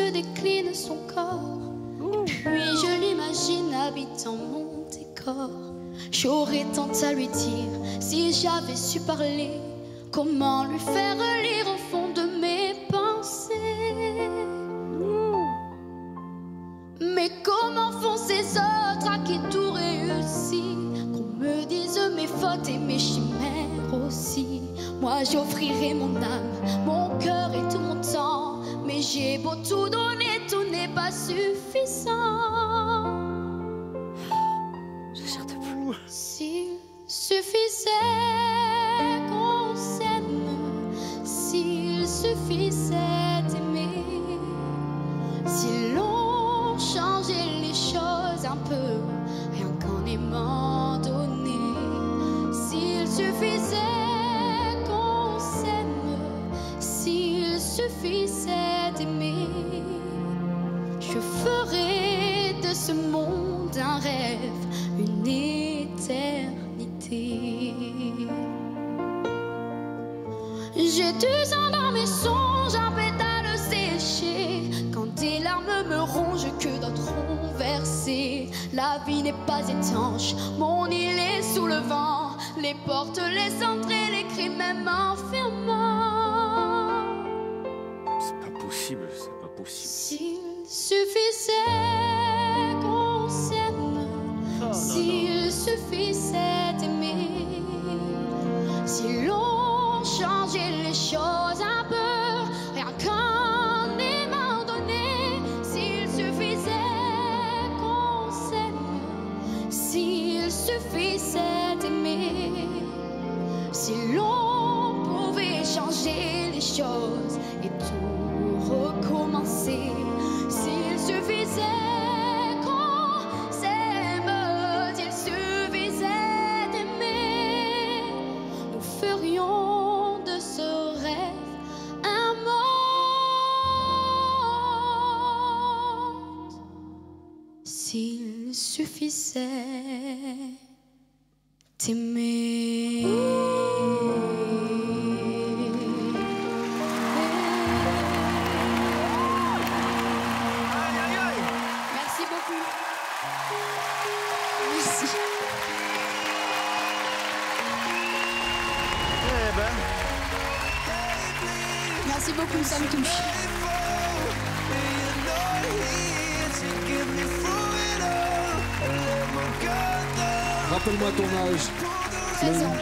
se décline son corps. Puis je l'imagine habitant mon décor. J'aurais tant à lui dire si j'avais su parler. Comment lui faire lire au fond de mes pensées? Mais comment font ces autres à qui tout réussit? Qu'on me dise mes fautes et mes chimères aussi. Moi j'offrirai mon âme, mon cœur et tout mon temps. Mais j'ai beau tout donner, tout n'est pas suffisant. Je cherche de plus. S'il suffisait qu'on s'aime, s'il suffisait d'aimer, si l'on changeait les choses un peu, rien qu'en aimant donner, s'il suffisait qu'on s'aime, s'il suffisait d'aimer, je ferais de ce monde un rêve, une éternité. J'ai du sang dans mes songes, un pétale séché. Quand des larmes me rongent, que d'autres ont versé. La vie n'est pas étanche, mon île est sous le vent. Les portes, les entrées, les cris même enfermants. C'est pas possible, c'est pas possible. S'il suffisait qu'on s'aime, s'il suffisait d'aimer, si l'on changeait les choses un peu, rien qu'en aimant donner, s'il suffisait qu'on s'aime, s'il suffisait d'aimer, si l'on pouvait changer les choses et tout recommencer, s'il suffisait qu'on s'aime, s'il suffisait d'aimer, nous ferions de ce rêve un monde. S'il suffisait d'aimer. Merci beaucoup. Merci. Eh ben, Merci beaucoup, ça me touche. Rappelle-moi ton âge. 13 ans.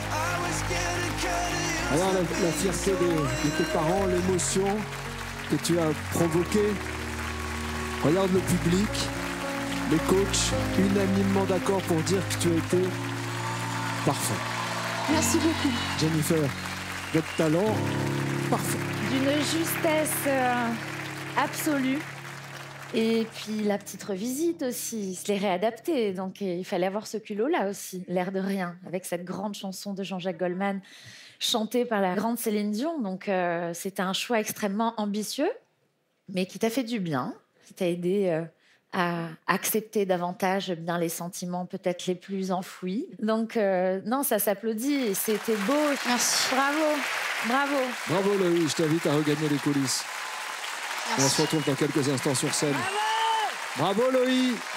Alors la fierté de tes parents, l'émotion que tu as provoquée. Regarde le public, les coachs, unanimement d'accord pour dire que tu as été parfait. Merci beaucoup. Jennifer, votre talent, parfait. D'une justesse absolue. Et puis la petite revisite aussi, il se l'est réadapté. Donc il fallait avoir ce culot-là aussi, l'air de rien, avec cette grande chanson de Jean-Jacques Goldman, chantée par la grande Céline Dion. Donc c'était un choix extrêmement ambitieux, mais qui t'a fait du bien, qui t'a aidé à accepter davantage bien les sentiments peut-être les plus enfouis. Donc non, ça s'applaudit et c'était beau. Merci. Bravo, bravo. Bravo Loïc, je t'invite à regagner les coulisses. Merci. On se retrouve dans quelques instants sur scène. Bravo Loïc.